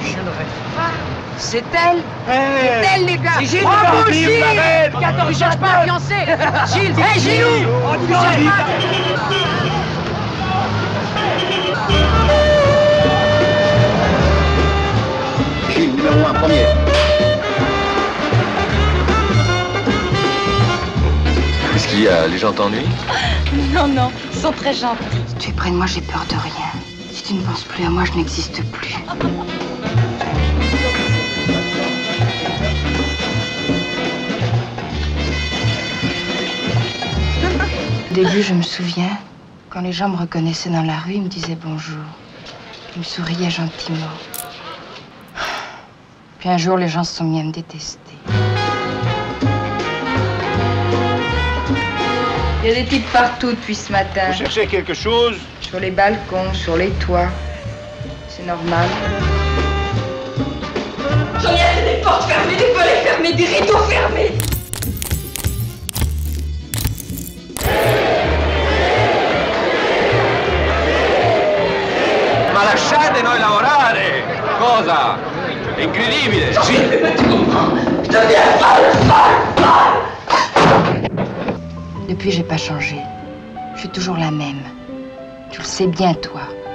Je ne rêve pas. C'est elle. Hey, c'est elle, les gars. C'est Gilles, bravo, Gilles. Tu cherches pas à fiancer. Gilles, hé, Gilou. Tu cherches pas. Gilles, numéro 1, premier. Qu'est-ce qu'il y a? Les gens t'ennuient? Non, non, ils sont très gentils. Si tu es près de moi, j'ai peur de rien. Si tu ne penses plus à moi, je n'existe plus. Au début, je me souviens, quand les gens me reconnaissaient dans la rue, ils me disaient bonjour. Ils me souriaient gentiment. Puis un jour, les gens se sont mis à me détester. Il y a des types partout depuis ce matin. Vous cherchez quelque chose? Sur les balcons, sur les toits. C'est normal. J'en ai assez des portes fermées, des volets fermés, des rideaux fermés. Ma lasciate noi lavorare! Cosa? È incredibile! Sì! Je deviens folle! Depuis, j'ai pas changé. Je suis toujours la même. Tu le sais bien, toi.